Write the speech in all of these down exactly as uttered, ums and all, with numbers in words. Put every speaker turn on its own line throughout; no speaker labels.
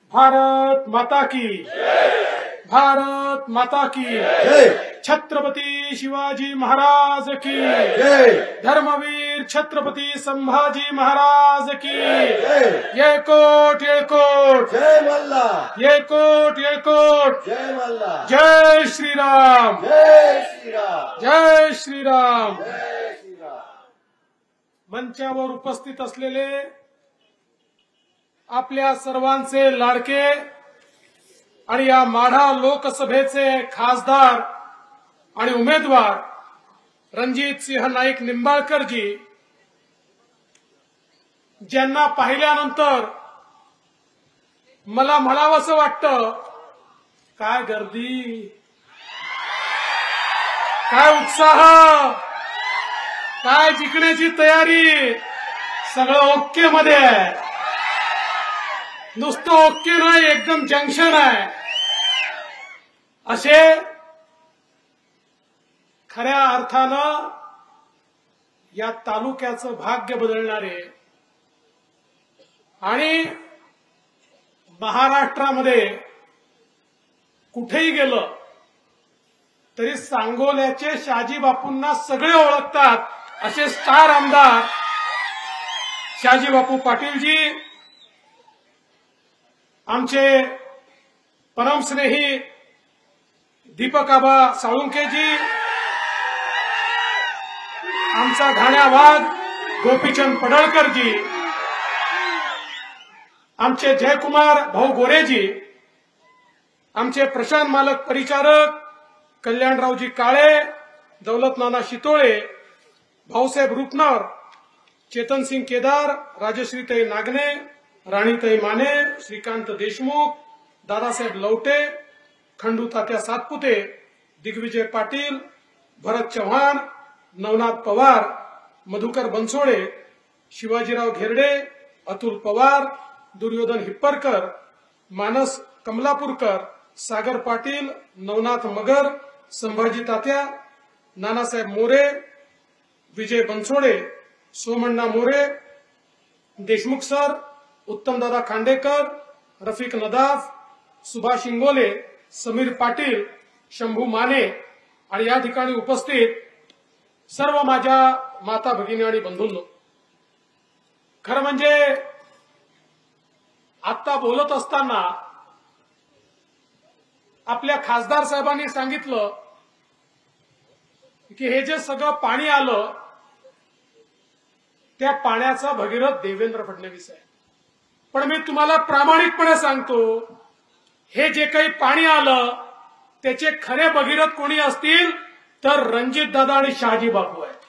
भारत माता की भारत माता की छत्रपती शिवाजी महाराज की धर्मवीर छत्रपती संभाजी महाराज की येळकोट येळकोट
जय मल्ला
येळकोट येळकोट
जय मल्ला
जय श्रीराम
जय श्रीराम
जय श्रीराम
जय श्रीराम।
मंचावर उपस्थित असलेले आपल्या सर्वांचे लाडके आणि या माढा लोकसभेचे खासदार आणि उमेदवार रणजित सिंह नाईक निंबाळकरजी, ज्यांना पाहिल्यानंतर मला म्हणावंसं वाटतं, काय गर्दी, काय उत्साह, काय जिंकण्याची तयारी, सगळं ओके मध्ये आहे। नुसतं ओके नाही, एकदम जंक्शन आहे। असे खऱ्या अर्थानं या तालुक्याचं भाग्य बदलणारे आणि महाराष्ट्रामध्ये कुठेही गेलं तरी सांगोल्याचे शहाजी बापूंना सगळे ओळखतात असे स्टार आमदार शहाजी बापू पाटीलजी, आमचे परमस्नेही दीपक आबा साळुंखेजी, आमचा घाण्या वाघ गोपीचंद पडळकरजी, आमचे जयकुमार भाऊ गोरेजी, आमचे प्रशांत मालक परिचारक कल्याणरावजी काळे, दौलत नाना शितोळे, भाऊसाहेब रुपनर, चेतनसिंग केदार, राजश्रीताई नागने, राणीताई माने, श्रीकांत देशमुख, दादासाहेब लवटे, खंडू तात्या सातपुते, दिग्विजय पाटील, भरत चव्हाण, नवनाथ पवार, मधुकर बनसोडे, शिवाजीराव घेरडे, अतुल पवार, दुर्योधन हिप्परकर, मानस कमलापूरकर, सागर पाटील, नवनाथ मगर, संभाजी तात्या, नानासाहेब मोरे, विजय बनसोडे, सोमण्णा मोरे, देशमुख सर, उत्तमदादा खांडेकर, रफिक नदाफ, सुभाष इंगोले, समीर पाटील, शंभू माने आणि या ठिकाणी उपस्थित सर्व माझ्या माता भगिनी आणि बंधूंनो, खरं म्हणजे आता बोलत असताना आपल्या खासदार साहेबांनी सांगितलं की हे जे सगळं पाणी आलं त्या पाण्याचा भगीरथ देवेंद्र फडणवीस आहे। पण मी तुम्हाला प्रामाणिकपणे सांगतो, हे जे काही पाणी आलं त्याचे खरे भगीरथ कोणी असतील तर रणजित दादा आणि शहाजी बापू आहे।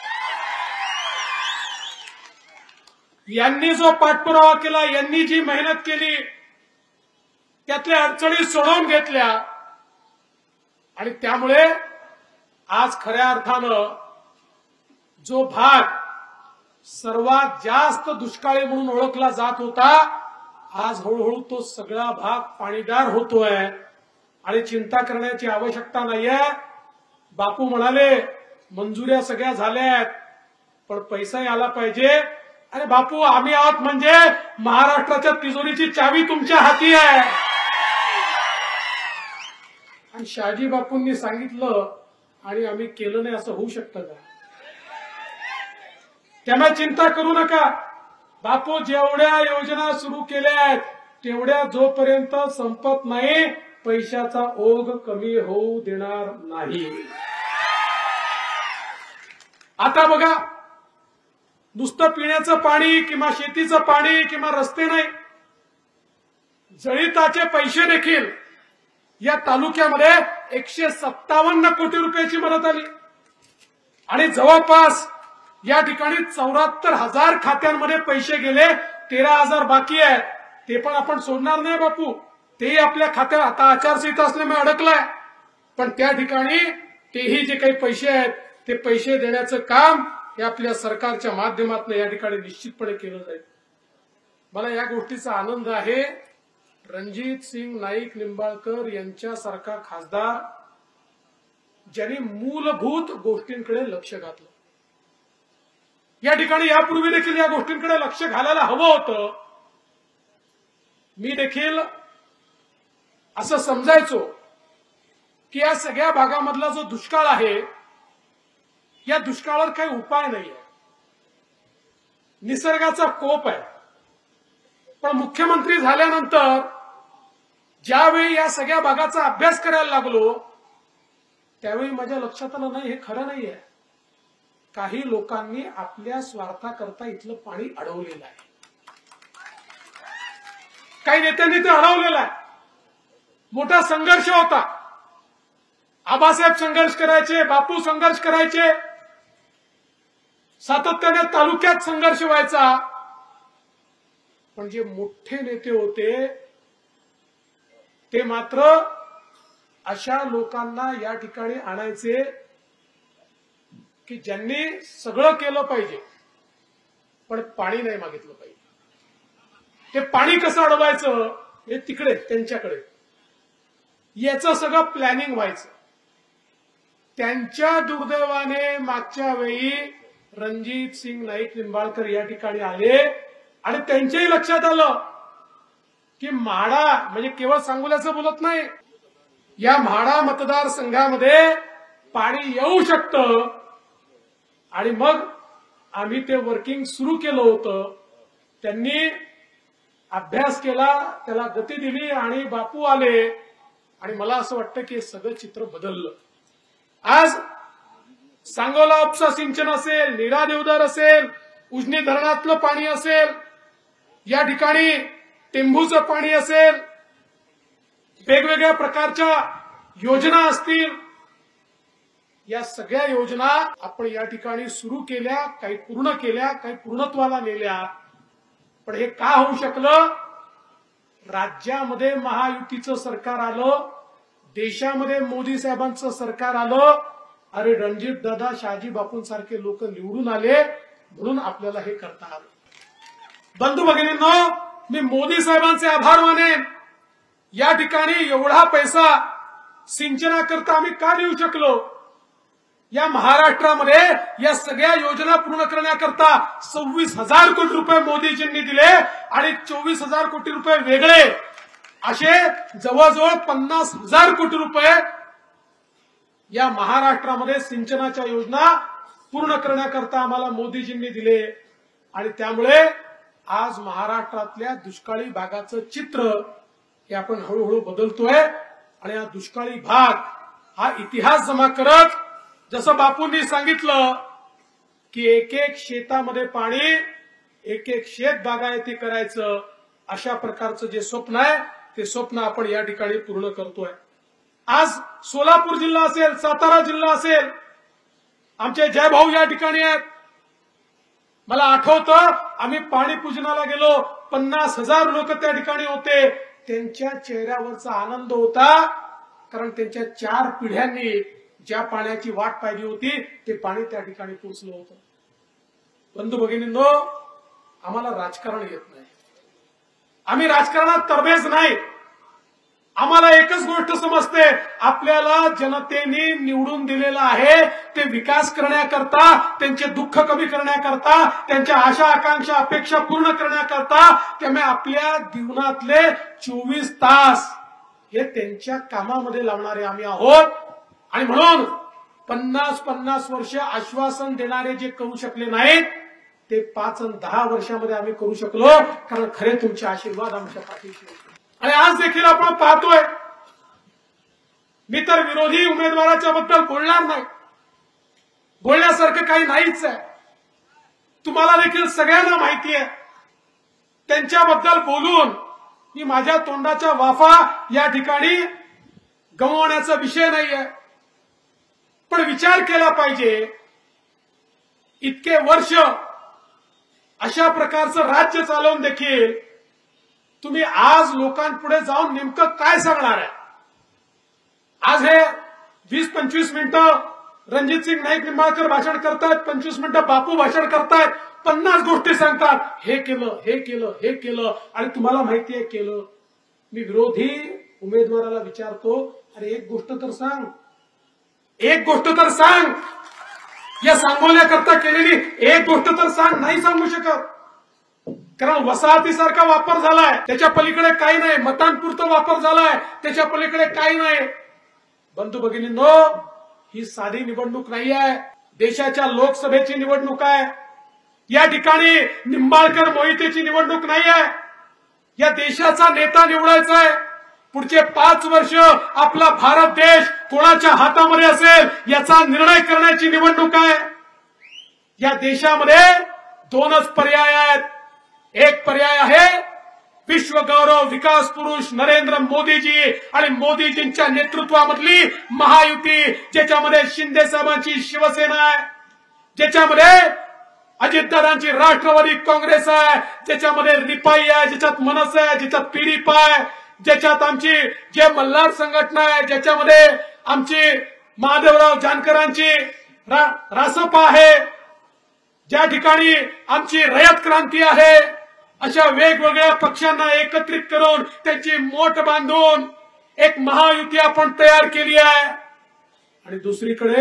यांनी जो पाठपुरावा केला, यांनी जी मेहनत केली, त्यातल्या अडचणी सोडवून घेतल्या आणि त्यामुळे आज खऱ्या अर्थानं जो भाग सर्वात जास्त दुष्काळी म्हणून ओळखला जात होता, आज हळूहळू तो सगळा भाग पाणीदार होतोय आणि चिंता करण्याची आवश्यकता नाहीये। बापू म्हणाले मंजुऱ्या सगळ्या झाल्यात पण पैसा आला पाहिजे। अरे बापू, आम्ही आहोत म्हणजे महाराष्ट्राच्या तिजोरीची चावी तुमच्या हाती आहे। आणि शहाजी बापूंनी सांगितलं आणि आम्ही केलं नाही असं होऊ शकतं का? त्यामुळे चिंता करू नका। बापू जेवढ्या योजना सुरू केल्या आहेत तेवढ्या जोपर्यंत संपत नाही पैशाचा ओघ कमी होऊ देणार नाही। आता बघा, नुसतं पिण्याचं पाणी किंवा शेतीचं पाणी किंवा रस्ते नाही, जळिताचे पैसे देखील या तालुक्यामध्ये एकशे सत्तावन्न कोटी रुपयाची मदत आली आणि जवळपास या ठिकाणी चौऱ्याहत्तर हजार खात्यांमध्ये पैसे गेले, तेरा हजार बाकी आहे। ते पण आपण सोडणार नाही बापू, तेही आपल्या खात्यात आता आचारसंहिता असल्यामुळे अडकलाय, पण त्या ठिकाणी तेही जे काही पैसे आहेत ते पैसे देण्याचं काम हे आपल्या सरकारच्या माध्यमातून या ठिकाणी निश्चितपणे केलं जाईल। मला या गोष्टीचा आनंद आहे, रणजित सिंह नाईक निंबाळकर यांच्यासारखा खासदार ज्यांनी मूलभूत गोष्टींकडे लक्ष घातलं। या ठिकाणी यापूर्वी देखील या गोष्टींकडे लक्ष घालायला हवं होतं, मी देखील असं समजायचो की या सगळ्या भागामधला जो दुष्काळ आहे या दुष्काळावर काही उपाय नाही आहे, निसर्गाचा कोप आहे. पण मुख्यमंत्री झाल्यानंतर ज्यावेळी या सगळ्या भागाचा अभ्यास करायला लागलो त्यावेळी माझ्या लक्षात आलं नाही हे खरं नाहीये. काही लोकांनी आपल्या स्वार्थाकरता इथलं पाणी अडवलेलं आहे, काही नेत्यांनी ते अडवलेलं आहे. मोठा संघर्ष होता. आबासाहेब संघर्ष करायचे, बापू संघर्ष करायचे, सातत्याने तालुक्यात संघर्ष व्हायचा. पण जे मोठे नेते होते ते मात्र अशा लोकांना या ठिकाणी आणायचे की ज्यांनी सगळं केलं पाहिजे पण पाणी नाही मागितलं पाहिजे. ते पाणी कसं अडवायचं हे तिकडे त्यांच्याकडे, याचं सगळं प्लॅनिंग व्हायचं. त्यांच्या दुर्दैवाने मागच्या वेळी रणजित सिंग नाईक निंबाळकर या ठिकाणी आले आणि त्यांच्याही लक्षात आलं की म्हाडा म्हणजे केवळ सांगोल्याचं बोलत नाही, या म्हाडा मतदारसंघामध्ये पाणी येऊ शकतं. आणि मग आम्ही ते वर्किंग सुरू केलं होतं. त्यांनी अभ्यास केला, त्याला गती दिली आणि बापू आले आणि मला असं वाटतं की हे सगळं चित्र बदललं. आज सांगोला उपसा सिंचन असेल, नीरा देवदार असेल, उजनी धरणातलं पाणी असेल, या ठिकाणी टेंभूचं पाणी असेल, वेगवेगळ्या प्रकारच्या योजना असतील, या सगळ्या योजना आपण या ठिकाणी सुरू केल्या, काही पूर्ण केल्या, काही पूर्णत्वाला नेल्या. पण हे का होऊ शकलं? राज्यामध्ये महायुतीचं सरकार आलं, देशामध्ये मोदी साहेबांचं सरकार आलं. अरे रणजित दादा, शहाजी बापूंसारखे लोक निवडून आले म्हणून आपल्याला हे करता आलं. बंधू भगिनींनो, मी मोदी साहेबांचे आभार मानेन. या ठिकाणी एवढा पैसा सिंचनाकरता आम्ही का देऊ शकलो? या महाराष्ट्रामध्ये या सगळ्या योजना पूर्ण करण्याकरता सव्वीस हजार कोटी रुपये मोदीजींनी दिले आणि चोवीस हजार कोटी रुपये वेगळे, असे जवळजवळ पन्नास हजार कोटी रुपये या महाराष्ट्रामध्ये सिंचनाच्या योजना पूर्ण करण्याकरता आम्हाला मोदीजींनी दिले. आणि त्यामुळे आज महाराष्ट्रातल्या दुष्काळी भागाचं चित्र हे आपण हळूहळू बदलतोय. आणि हा दुष्काळी भाग हा इतिहास जमा करत, जसं बापूंनी सांगितलं की एक एक शेतामध्ये पाणी, एक एक शेत बागायती करायचं, अशा प्रकारचं जे स्वप्न आहे ते स्वप्न आपण या ठिकाणी पूर्ण करतोय. आज सोलापूर जिल्हा असेल, सातारा जिल्हा असेल, आमचे जयभाऊ या ठिकाणी आहेत. मला आठवतं आम्ही पाणी पूजनाला गेलो, पन्नास हजार लोक त्या ठिकाणी होते. त्यांच्या चेहऱ्यावरचा आनंद होता, कारण त्यांच्या चार पिढ्यांनी ज्या पाण्याची वाट पाहिली होती ते पाणी त्या ठिकाणी पोहोचलं होतं. बंधू भगिनींनो, आम्हाला राजकारण येत नाही, आम्ही राजकारणात तरबेज नाही. आम्हाला एकच गोष्ट समजते, आपल्याला जनतेने निवडून दिलेलं आहे ते विकास करण्याकरता, त्यांचे दुःख कमी करण्याकरता, त्यांच्या आशा आकांक्षा अपेक्षा पूर्ण करण्याकरता. त्यामुळे आपल्या जीवनातले चोवीस तास हे त्यांच्या कामामध्ये लावणारे आम्ही आहोत. आणि म्हणून पन्नास पन्नास वर्ष आश्वासन देणारे जे करू शकले नाहीत ते पाच आणि दहा वर्षामध्ये आम्ही करू शकलो, कारण खरे तुमचे आशीर्वाद आमच्या पाठीशी होते. आणि आज देखील आपण पाहतोय, मी तर विरोधी उमेदवाराच्या बद्दल बोलणार नाही, बोलण्यासारखं काही नाहीच आहे. तुम्हाला देखील सगळ्यांना माहिती आहे, त्यांच्याबद्दल बोलून मी माझ्या तोंडाच्या वाफा या ठिकाणी गमावण्याचा विषय नाहीये. पण विचार केला पाहिजे, इतके वर्ष अशा प्रकारचं राज्य चालवून देखील तुम्ही आज लोकांपुढे जाऊन नेमकं काय सांगणार आहे? आज हे वीस पंचवीस मिनिटं रणजित सिंग नाईक निंबाळकर भाषण करतायत, पंचवीस मिनिटं बापू भाषण करतायत, पन्नास गोष्टी सांगतात, हे केलं हे केलं हे केलं, आणि तुम्हाला माहिती आहे केलं. मी विरोधी उमेदवाराला विचारतो, अरे एक गोष्ट तर सांग, एक गोष्ट तर सांग, या सांगोल्याकरता केलेली एक गोष्ट तर सांग. नाही सांगू शकत. कारण वसाहतीसारखा वापर झालाय, त्याच्या पलीकडे काही नाही. मतांपुरता वापर झालाय, त्याच्या पलीकडे काही नाही. बंधू भगिनींनो, ही साधी निवडणूक नाही आहे, देशाच्या लोकसभेची निवडणूक आहे. या ठिकाणी निंबाळकर मोहितेची निवडणूक नाही आहे. या देशाचा नेता निवडायचा आहे. पुढचे पाच वर्ष आपला भारत देश कोणाच्या हातामध्ये असेल याचा निर्णय करण्याची निवडणूक आहे. या देशामध्ये दोनच पर्याय आहेत. एक पर्याय आहे विश्व गौरव विकास पुरुष नरेंद्र मोदीजी आणि मोदीजींच्या नेतृत्वामधली महायुती, ज्याच्यामध्ये शिंदे साहेबांची शिवसेना आहे, ज्याच्यामध्ये अजितदादांची राष्ट्रवादी काँग्रेस आहे, ज्याच्यामध्ये रिपाई आहे, ज्याच्यात मनसे आहे, ज्याच्यात पीडीपी आहे, ज्याच्यात आमची जे मल्हार संघटना आहे, ज्याच्यामध्ये आमची महादेवराव जानकरांची रा, रासपा आहे, ज्या ठिकाणी आमची रयत क्रांती आहे. अशा वेगवेगळ्या पक्षांना एकत्रित करून त्यांची मोठ बांधून एक महायुती आपण तयार केली आहे. आणि दुसरीकडे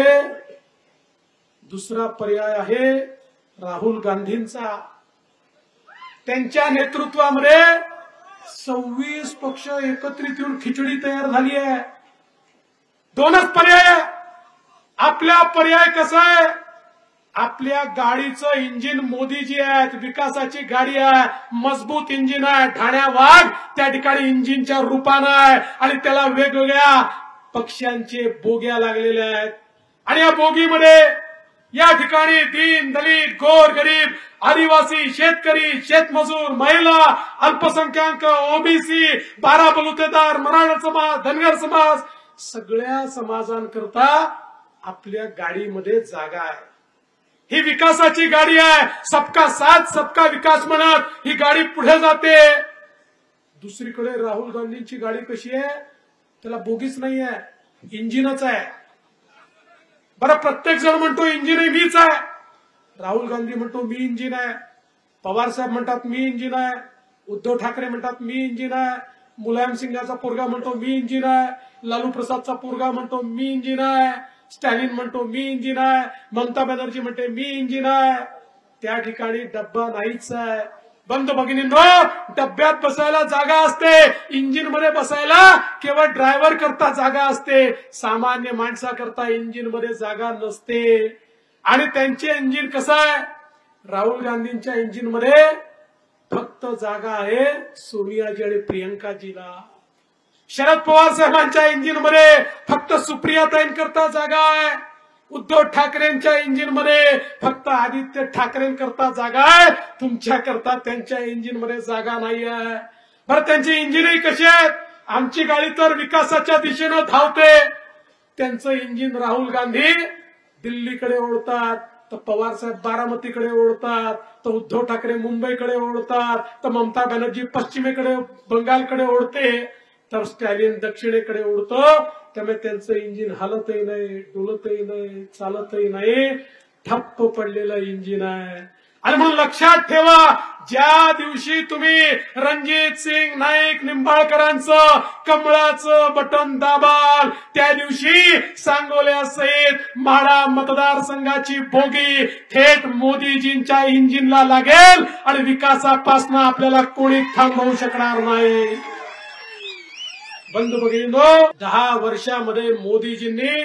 दुसरा पर्याय आहे राहुल गांधींचा. त्यांच्या नेतृत्वामध्ये सव्वीस पक्ष एकत्रित येऊन खिचडी तयार झाली आहे. दोनच पर्याय. आपला पर्याय कसा आहे? आपल्या गाडीचं इंजिन मोदीजी आहेत, विकासाची गाडी आहे, मजबूत इंजिन आहे, ठाण्या वाघ त्या ठिकाणी इंजिनच्या रूपानं आहे आणि त्याला वेगवेगळ्या पक्षांचे बोग्या लागलेल्या आहेत. आणि या बोगीमध्ये या ठिकाणी दीन दलित गोर गरीब आदिवासी शेतकरी शेतमजूर महिला अल्पसंख्याक ओबीसी बारा बलुतेदार मराठा समाज धनगर समाज सगळ्या समाजांकरता आपल्या गाडीमध्ये जागा आहे. ही विकासाची गाडी आहे. सबका साथ सबका विकास म्हणत ही गाडी पुढे जाते. दुसरीकडे राहुल गांधींची गाडी कशी आहे? त्याला बोगीच नाही आहे, इंजिनच आहे. बरं, प्रत्येक जण म्हणतो इंजिन मीच आहे. राहुल गांधी म्हणतो मी इंजिन आहे, पवार साहेब म्हणतात मी इंजिन आहे, उद्धव ठाकरे म्हणतात मी इंजिन आहे, मुलायम सिंगाचा पोरगा म्हणतो मी इंजिन आहे, लालू प्रसादचा पोरगा म्हणतो मी इंजिन आहे, स्टॅलिन म्हणतो मी इंजिन आहे, ममता बॅनर्जी म्हणते मी इंजिन आहे. त्या ठिकाणी डब्बा नाहीच आहे. बंधू भगिनींनो, डब्यात बसायला जागा असते, इंजिन मध्ये बसायला केवळ ड्रायव्हर करता जागा असते, सामान्य माणसाकरता इंजिन मध्ये जागा नसते. आणि त्यांचे इंजिन कसं आहे? राहुल गांधींच्या इंजिन मध्ये फक्त जागा आहे सोनियाजी आणि प्रियंकाजीला. शरद पवार साहेबांच्या इंजिन मध्ये फक्त सुप्रियाताईंकरता जागा आहे. उद्धव ठाकरेंच्या इंजिन मध्ये फक्त आदित्य ठाकरेंकरता जागा आहे. तुमच्याकरता त्यांच्या इंजिन मध्ये जागा नाही आहे. बरं, त्यांची इंजिनही कशी आहेत? आमची गाडी तर विकासाच्या दिशेनं धावते. त्यांचं इंजिन राहुल गांधी दिल्लीकडे ओढतात, तर पवार साहेब बारामतीकडे ओढतात, तर उद्धव ठाकरे मुंबईकडे ओढतात, तर ममता बॅनर्जी पश्चिमेकडे बंगालकडे ओढते, तर स्टॅलिन दक्षिणेकडे ओढतो. त्यामुळे त्यांचं इंजिन हलतही नाही, डोलतही नाही, चालतही नाही, ठप्प पडलेलं इंजिन आहे. आणि म्हणून लक्षात ठेवा, ज्या दिवशी तुम्ही रणजित सिंग नाईक निंबाळकरांचं कमळाचं बटन दाबाल, त्या दिवशी सांगोल्यासहित म्हाडा मतदारसंघाची बोगी थेट मोदीजींच्या इंजिनला लागेल आणि विकासापासून आपल्याला कोणी थांबवू शकणार नाही. बंधू भगिनींनो, दहा वर्षामध्ये मोदीजींनी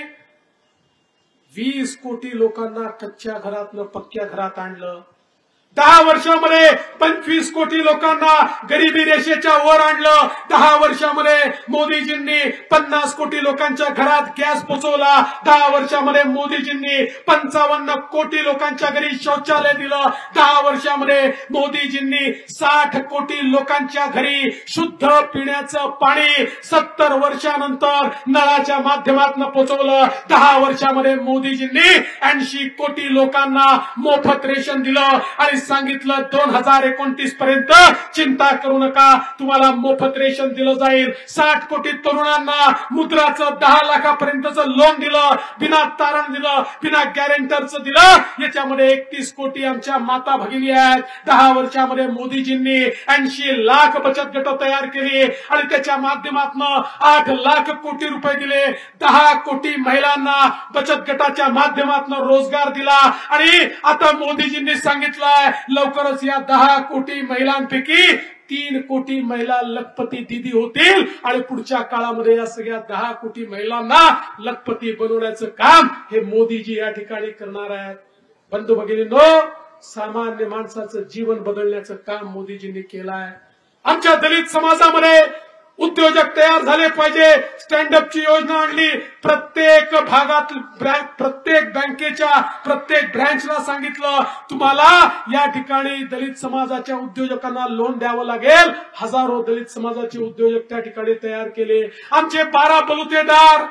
वीस कोटी लोकांना कच्च्या घरातनं पक्क्या घरात आणलं. दहा वर्षामध्ये पंचवीस कोटी लोकांना गरिबी रेषेच्या वर आणलं. दहा वर्षामध्ये मोदीजींनी पन्नास कोटी लोकांच्या घरात गॅस पोहोचवला. दहा वर्षामध्ये मोदीजींनी पंचावन्न कोटी लोकांच्या घरी शौचालय दिलं. दहा वर्षामध्ये मोदीजींनी साठ कोटी लोकांच्या घरी शुद्ध पिण्याचं पाणी सत्तर वर्षानंतर नळाच्या माध्यमातून पोहोचवलं. दहा वर्षामध्ये मोदीजींनी ऐंशी कोटी लोकांना मोफत रेशन दिलं आणि सांगितलं दोन हजार एकोणतीस पर्यंत चिंता करू नका, तुम्हाला मोफत रेशन दिलं जाईल. साठ कोटी तरुणांना मुद्राचं दहा लाखापर्यंतचं लोन दिलं, बिना तारण दिलं, बिना गॅरेंटरचं दिलं. याच्यामध्ये एकतीस कोटी आमच्या माता भगिनी आहेत. दहा वर्षामध्ये मोदीजींनी ऐंशी लाख बचत गट तयार केली आणि त्याच्या माध्यमातून आठ लाख कोटी रुपये दिले. दहा कोटी महिलांना बचत गटाच्या माध्यमातून रोजगार दिला. आणि आता मोदीजींनी सांगितलंय आहे लवकरच या दहा कोटी महिलांपैकी तीन कोटी महिला लखपती दीदी होतील आणि पुढच्या काळामध्ये या सगळ्या दहा कोटी महिलांना लखपती बनवण्याचं काम हे मोदीजी या ठिकाणी करणार आहेत. बंधू भगिनींनो, सामान्य माणसाचं जीवन बदलण्याचं काम मोदीजींनी केलं आहे. आमच्या दलित समाजामध्ये उद्योजक तयार झाले पाहिजे. स्टँडअपची योजना आणली. प्रत्येक भागात प्रत्येक बँकेच्या प्रत्येक ब्रँचला सांगितलं तुम्हाला या ठिकाणी दलित समाजाच्या उद्योजकांना लोन द्यावं लागेल. हजारो दलित समाजाचे उद्योजक त्या ठिकाणी तयार केले. आमचे बारा बलुतेदार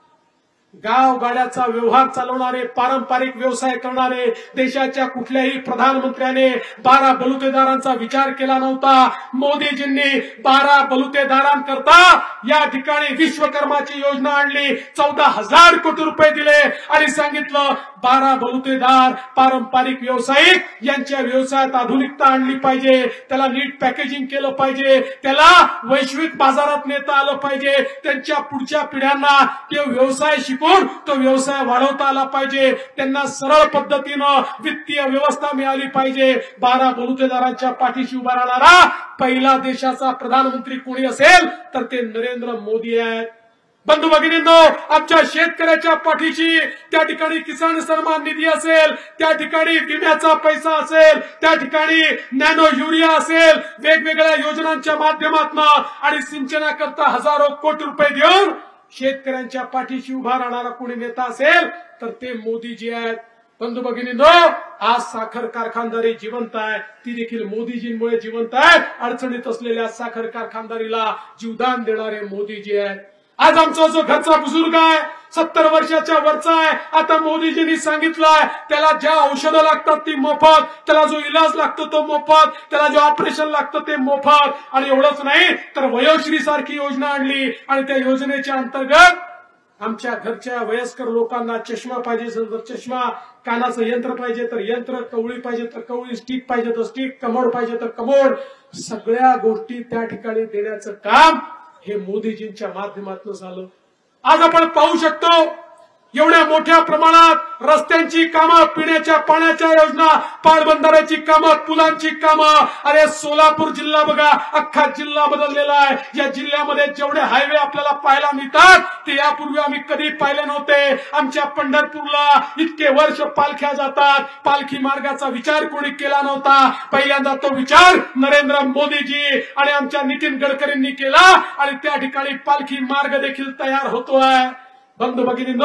गाव गाड्याचा व्यवहार चालवणारे, पारंपरिक व्यवसाय करणारे, देशाच्या कुठल्याही प्रधानमंत्र्याने बारा बलुतेदारांचा विचार केला नव्हता. मोदीजींनी बारा बलुतेदारांकरता या ठिकाणी विश्वकर्माची योजना आणली. चौदा हजार कोटी रुपये दिले आणि सांगितलं बारा बलुतेदार पारंपरिक व्यावसायिक यांच्या व्यवसायात आधुनिकता आणली पाहिजे. त्याला नीट पॅकेजिंग केलं पाहिजे. त्याला वैश्विक बाजारात नेता आलं पाहिजे. त्यांच्या पुढच्या पिढ्यांना ते व्यवसाय शिकून तो व्यवसाय वाढवता आला पाहिजे. त्यांना सरळ पद्धतीनं वित्तीय व्यवस्था मिळाली पाहिजे. बारा बलुतेदारांच्या पाठीशी उभा राहणारा पहिला देशाचा प्रधानमंत्री कोणी असेल तर ते नरेंद्र मोदी आहेत. बंधू भगिनींनो, आमच्या शेतकऱ्याच्या पाठीशी त्या ठिकाणी किसान सन्मान निधी असेल, त्या ठिकाणी विम्याचा पैसा असेल, त्या ठिकाणी नॅनो युरिया असेल, वेगवेगळ्या योजनांच्या माध्यमातून आणि सिंचनाकरता हजारो कोटी रुपये देऊन शेतकऱ्यांच्या पाठीशी उभा राहणारा कोणी नेता असेल तर ते मोदीजी आहेत. बंधू भगिनींनो, आज साखर कारखानदारी जिवंत आहे. ती देखील मोदीजींमुळे जिवंत आहे. अडचणीत असलेल्या साखर कारखानदारीला जीवदान देणारे मोदीजी आहेत. आज आमचा जो घरचा बुजुर्ग आहे सत्तर वर्षाच्या वरचा आहे, आता मोदीजींनी सांगितलंय त्याला ज्या औषधं लागतात ती मोफत, त्याला जो इलाज लागतो तो मोफत, त्याला जो ऑपरेशन लागतं ते मोफत. आणि एवढंच नाही तर वयोश्री सारखी योजना आणली आणि त्या योजनेच्या अंतर्गत आमच्या घरच्या वयस्कर लोकांना चष्मा पाहिजे तर चष्मा, कानाचं यंत्र पाहिजे तर यंत्र, कवळी पाहिजे तर कवळी, स्टिक पाहिजे तर स्टिक, कमोड पाहिजे तर कमोड, सगळ्या गोष्टी त्या ठिकाणी देण्याचं काम हे मोदीजींच्या माध्यमातून झालं. आज आपण पाहू शकतो एवढ्या मोठ्या प्रमाणात रस्त्यांची कामं, पिण्याच्या पाण्याच्या योजना, पाटबंधाऱ्याची कामं, पुलांची कामं. अरे सोलापूर जिल्हा बघा, अख्खा जिल्हा बदललेला आहे. या जिल्ह्यामध्ये जेवढे हायवे आपल्याला पाहायला मिळतात ते यापूर्वी आम्ही कधी पाहिले नव्हते. आमच्या पंढरपूरला इतके वर्ष पालख्या जातात, पालखी मार्गाचा विचार कोणी केला नव्हता. पहिल्यांदा तो विचार नरेंद्र मोदीजी आणि आमच्या नितीन गडकरींनी केला आणि त्या ठिकाणी पालखी मार्ग देखील तयार होतोय. बंधू भगिनींनो,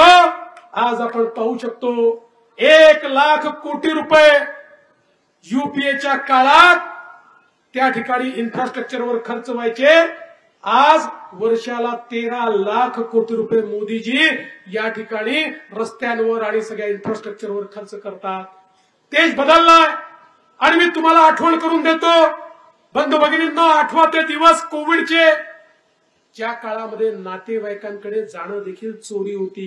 आज आपण पाहू शकतो एक लाख कोटी रुपये युपीएच्या काळात त्या ठिकाणी इन्फ्रास्ट्रक्चरवर खर्च व्हायचे. आज वर्षाला तेरा लाख कोटी रुपये मोदीजी या ठिकाणी रस्त्यांवर आणि सगळ्या इन्फ्रास्ट्रक्चरवर खर्च करतात. तेच बदललाय. आणि मी तुम्हाला आठवण करून देतो बंधू भगिनींनो, आठवा ते दिवस कोविडचे, ज्या काळामध्ये नातेवाईकांकडे जाणं देखील चोरी होती,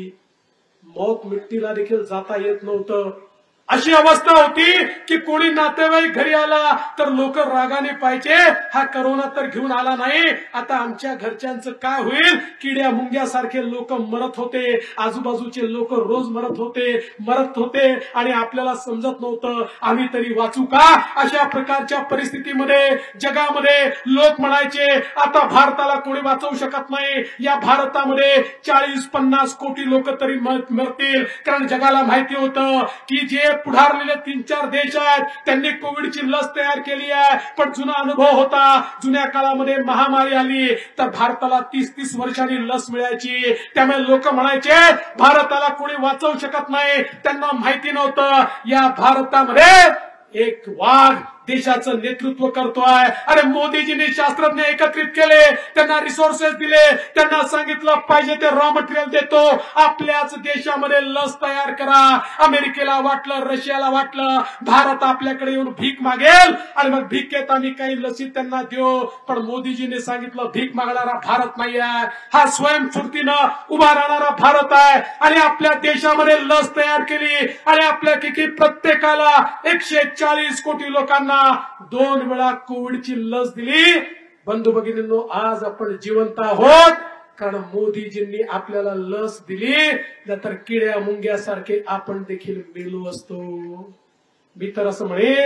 मौत मिट्टीला देखील जाता येत नव्हतं. अशी अवस्था होती की कोणी नातेवाईक घरी आला तर लोक रागाने पाहिजे हा करोना तर घेऊन आला नाही, आता आमच्या घरच्यांचं काय होईल. किड्या मुंग्यासारखे लोक मरत होते, आजूबाजूचे लोक रोज मरत होते मरत होते आणि आपल्याला समजत नव्हतं आम्ही तरी वाचू का. अशा प्रकारच्या परिस्थितीमध्ये जगामध्ये लोक म्हणायचे आता भारताला कोणी वाचवू शकत नाही, या भारतामध्ये चाळीस पन्नास कोटी लोक तरी मरतील. कारण जगाला माहिती होतं की जे पुढारलेले तीन चार देश आहेत त्यांनी कोविडची लस तयार केली आहे, पण जुना अनुभव होता. जुन्या काळामध्ये महामारी आली तर भारताला तीस तीस वर्षांनी लस मिळायची. त्यामुळे लोक म्हणायचे भारताला कोणी वाचवू शकत नाही. त्यांना माहिती नव्हतं या भारतामध्ये एक वाघ देशाचं नेतृत्व करतोय. अरे मोदीजींनी शास्त्रज्ञ एकत्रित केले, त्यांना रिसोर्सेस दिले, त्यांना सांगितलं पाहिजे ते रॉ मटेरियल देतो, आपल्याच देशामध्ये लस तयार करा. अमेरिकेला वाटलं, रशियाला वाटलं भारत आपल्याकडे येऊन भीक मागेल आणि मग भीकेत आम्ही काही लसी त्यांना देऊ. पण मोदीजींनी सांगितलं भीक मागणारा भारत नाही आहे, हा स्वयंस्फूर्तीनं उभा राहणारा भारत आहे. आणि आपल्या देशामध्ये लस तयार केली आणि आपल्यापैकी प्रत्येकाला एकशे चाळीस कोटी लोकांना दोन वेळा कोविडची लस दिली. बंधू भगिनींनो, आज आपण जिवंत आहोत कारण मोदीजींनी आपल्याला लस दिली, नाहीतर किड्या मुंग्यासारखे आपण देखील मेलो असतो. मी तर असं म्हणेन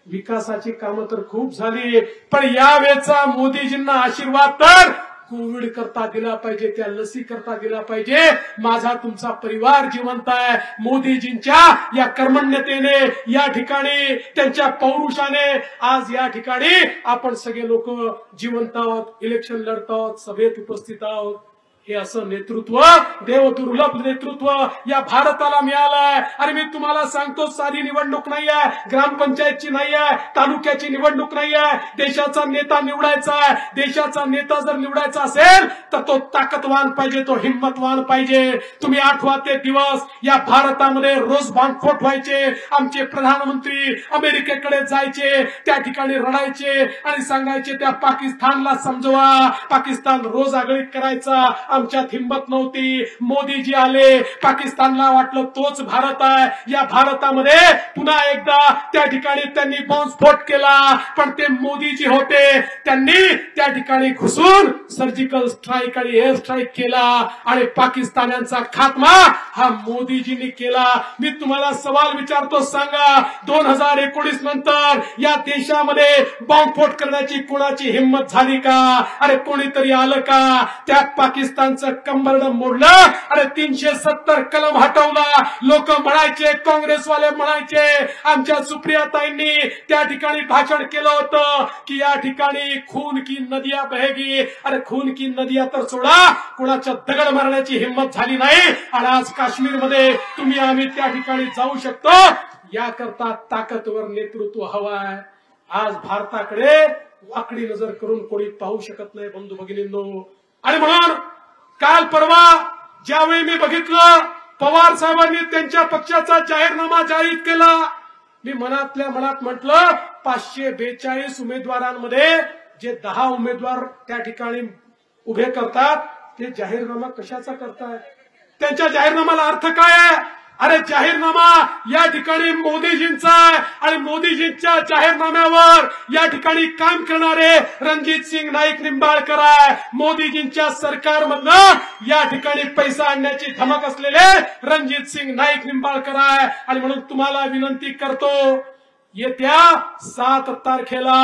विकासाची कामं तर खूप झाली, पण यावेळेचा मोदीजींना आशीर्वाद तर कोविड करता दिला पाहिजे, त्या लसी करता दिला पाहिजे. माझा तुमचा परिवार जिवंत आहे. मोदीजींच्या या कर्मण्यतेने, या ठिकाणी त्यांच्या पौरुषाने आज या ठिकाणी आपण सगळे लोक जिवंत आहोत, इलेक्शन लढत आहोत, सभेत उपस्थित आहोत. हे असं नेतृत्व, देवदुर्लभ नेतृत्व या भारताला मिळालंय. आणि मी तुम्हाला सांगतो, साधी निवडणूक नाही आहे, ग्रामपंचायतची नाही आहे, तालुक्याची निवडणूक नाही आहे. देशाचा नेता निवडायचा आहे. देशाचा नेता जर निवडायचा असेल तर तो ताकदवान पाहिजे, तो हिंमतवान पाहिजे. तुम्ही आठवा ते दिवस या भारतामध्ये रोज बांधफोट व्हायचे. आमचे प्रधानमंत्री अमेरिकेकडे जायचे, त्या ठिकाणी रडायचे आणि सांगायचे त्या पाकिस्तानला समजवा. पाकिस्तान रोज आगळीक करायचा. आमच्यात हिंमत नव्हती. मोदीजी आले, पाकिस्तानला वाटलं तोच भारत आहे. या भारतामध्ये पुन्हा एकदा त्या ठिकाणी त्यांनी बॉम्बस्फोट केला, पण ते मोदीजी होते. त्यांनी त्या ठिकाणी घुसून सर्जिकल स्ट्राईक आणि एअर स्ट्राईक केला आणि पाकिस्तान्यांचा खात्मा हा मोदीजींनी केला. मी तुम्हाला सवाल विचारतो, सांगा दोन हजार एकोणीस नंतर या देशामध्ये बॉम्बस्फोट करण्याची कोणाची हिंमत झाली का? अरे कोणीतरी आलं का? त्या पाकिस्तानचं कंबरडं मोडलं आणि तीनशे सत्तर कलम हटवला. लोक म्हणायचे, काँग्रेसवाले म्हणायचे, आमच्या सुप्रियाताईंनी त्या ठिकाणी भाषण केलं होतं की या ठिकाणी खून की नदिया बहेगी. अरे खून की नदिया तर सोडा, कोणाच्या दगड मारण्याची हिंमत झाली नाही. आणि आज काश्मीरमध्ये तुम्ही आम्ही त्या ठिकाणी जाऊ शकतो. याकरता ताकदवर नेतृत्व हवं आहे. आज भारताकडे वाकडी नजर करून कोणी पाहू शकत नाही बंधू भगिनींनो. आणि म्हणून काल परवा ज्यावेळी मी बघितलं पवार साहेबांनी त्यांच्या पक्षाचा जाहीरनामा जाहीर केला, मी मनातल्या मनात म्हटलं, पाचशे बेचाळीस उमेदवारांमध्ये जे दहा उमेदवार त्या ठिकाणी उभे करतात ते जाहीरनामा कशाचा करतायत? त्यांच्या जाहीरनाम्याला अर्थ काय आहे? अरे जाहीरनामा या ठिकाणी मोदीजींचा आहे आणि मोदीजींच्या जाहीरनाम्यावर या ठिकाणी काम करणारे रणजित सिंग नाईक निंबाळकर आहे. मोदीजींच्या सरकारमधनं या ठिकाणी पैसा आणण्याची धमक असलेले रणजित सिंग नाईक निंबाळकर आहे. आणि म्हणून तुम्हाला विनंती करतो, येत्या सात तारखेला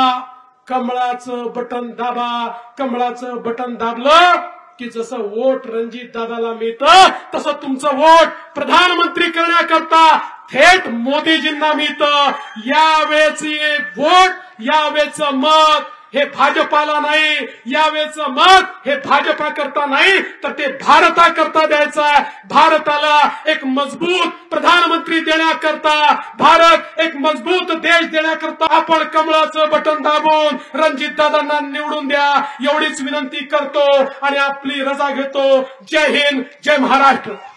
कमळाचं बटन दाबा. कमळाचं बटन दाबलं की जसं वोट रणजित दादाला मिळतं तसं तुमचं वोट प्रधानमंत्री करण्याकरता थेट मोदीजींना मिळतं. यावेळेचे वोट, यावेळेचं मत हे भाजपाला नाही, यावेळेचं मत हे भाजपा करता नाही, तर ते भारता करता द्यायचं आहे. भारताला एक मजबूत प्रधानमंत्री देण्याकरता, भारत एक मजबूत देश देण्याकरता आपण कमळाचं बटन दाबून रणजित दादांना निवडून द्या, एवढीच विनंती करतो आणि आपली रजा घेतो. जय हिंद, जय महाराष्ट्र.